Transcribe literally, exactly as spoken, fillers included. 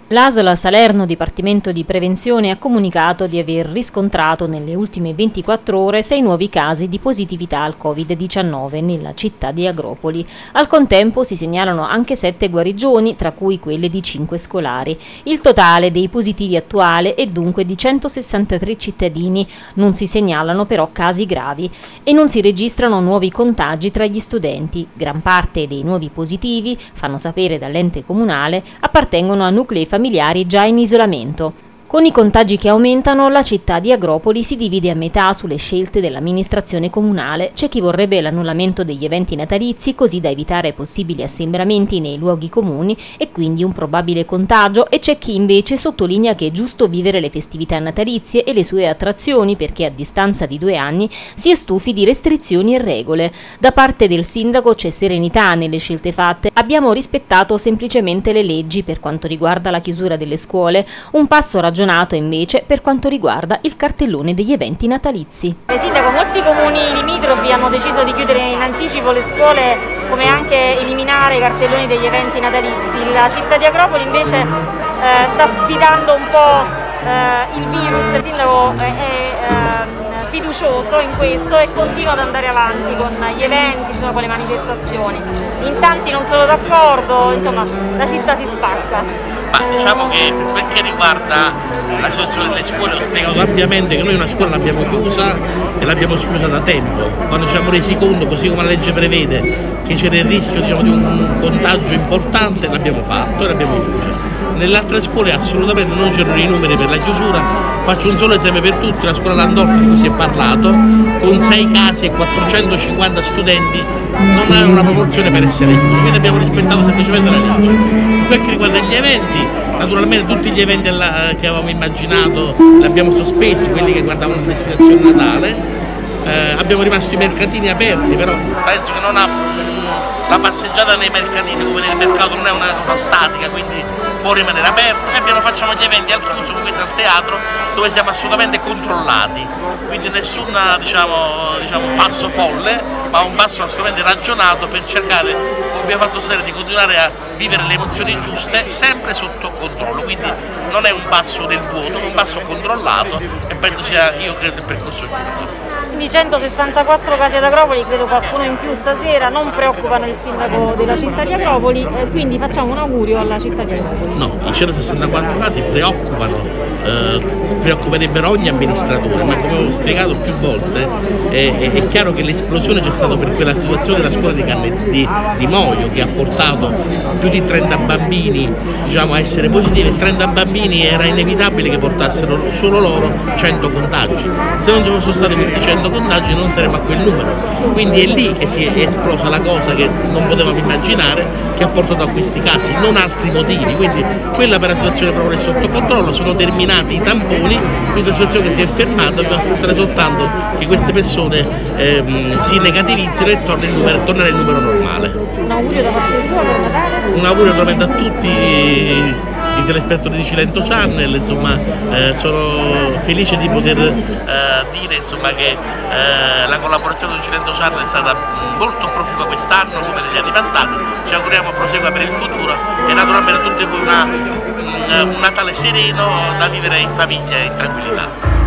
L'A S L Salerno Dipartimento di Prevenzione ha comunicato di aver riscontrato nelle ultime ventiquattro ore sei nuovi casi di positività al Covid diciannove nella città di Agropoli. Al contempo si segnalano anche sette guarigioni, tra cui quelle di cinque scolari. Il totale dei positivi attuale è dunque di centosessantatré cittadini, non si segnalano però casi gravi e non si registrano nuovi contagi tra gli studenti. Gran parte dei nuovi positivi, fanno sapere dall'ente comunale, appartengono a nuclei familiari familiari già in isolamento. Con i contagi che aumentano, la città di Agropoli si divide a metà sulle scelte dell'amministrazione comunale. C'è chi vorrebbe l'annullamento degli eventi natalizi così da evitare possibili assembramenti nei luoghi comuni e quindi un probabile contagio, e c'è chi invece sottolinea che è giusto vivere le festività natalizie e le sue attrazioni perché a distanza di due anni si è stufi di restrizioni e regole. Da parte del sindaco c'è serenità nelle scelte fatte. Abbiamo rispettato semplicemente le leggi per quanto riguarda la chiusura delle scuole, un passo ragionato invece per quanto riguarda il cartellone degli eventi natalizi. Sindaco, molti comuni limitrofi hanno deciso di chiudere in anticipo le scuole, come anche eliminare i cartelloni degli eventi natalizi. La città di Agropoli invece eh, sta sfidando un po' eh, il virus. Il sindaco è, è eh, fiducioso in questo e continua ad andare avanti con gli eventi, insomma, con le manifestazioni. In tanti non sono d'accordo, insomma la città si spacca. Ma diciamo che per quel che riguarda la situazione delle scuole ho spiegato ampiamente che noi una scuola l'abbiamo chiusa e l'abbiamo chiusa da tempo. Quando ci siamo resi conto, così come la legge prevede, che c'era il rischio, diciamo, di un contagio importante, l'abbiamo fatto e l'abbiamo chiusa. Nelle altre scuole assolutamente non c'erano i numeri per la chiusura. Faccio un solo esempio per tutti: la scuola Landolfi di cui si è parlato, con sei casi e quattrocentocinquanta studenti, non ha una proporzione per essere chiusa, quindi abbiamo rispettato semplicemente la legge. Per quel che riguarda gli eventi, naturalmente tutti gli eventi che avevamo immaginato li abbiamo sospesi, quelli che guardavano la destinazione Natale. Eh, abbiamo rimasto i mercatini aperti, però penso che non ha, la passeggiata nei mercatini come nel mercato non è una cosa statica, quindi può rimanere aperto. Noi abbiamo, facciamo gli eventi al chiuso, come questo al teatro, dove siamo assolutamente controllati, quindi nessun diciamo, diciamo, passo folle, ma un passo assolutamente ragionato per cercare, come abbiamo fatto stasera, di continuare a vivere le emozioni giuste sempre sotto controllo. Quindi non è un passo nel vuoto, ma un passo controllato, e penso sia, io credo, il percorso giusto. Quindi centosessantaquattro casi ad Agropoli, credo qualcuno in più stasera, non preoccupano il sindaco della città di Agropoli, e quindi facciamo un augurio alla città di Agropoli. No, i centosessantaquattro casi preoccupano, eh, preoccuperebbero ogni amministratore, ma come ho spiegato più volte è, è, è chiaro che l'esplosione c'è stata per quella situazione della scuola di, Canne, di, di Moio, che ha portato più di trenta bambini, diciamo, a essere positivi, e trenta bambini era inevitabile che portassero solo loro cento contagi. Se non ci fossero stati questi cento contagi non saremmo a quel numero, quindi è lì che si è esplosa la cosa che non potevamo immaginare, che ha portato a questi casi, non altri motivi. Quindi quella per la situazione proprio è sotto controllo, sono terminati i tamponi, quindi la situazione che si è fermata, dobbiamo aspettare soltanto che queste persone ehm, si negativizzino e torni il numero, tornare il numero normale. Un augurio da parte sua per Natale? Un augurio naturalmente a tutti i telespettatori di Cilento Channel, insomma, eh, sono felice di poter eh, dire, insomma, che eh, la collaborazione con Cilento Channel è stata molto proficua quest'anno come negli anni passati. Ci auguriamo prosegua per il futuro e naturalmente a tutti voi una, un, un Natale sereno da vivere in famiglia e in tranquillità.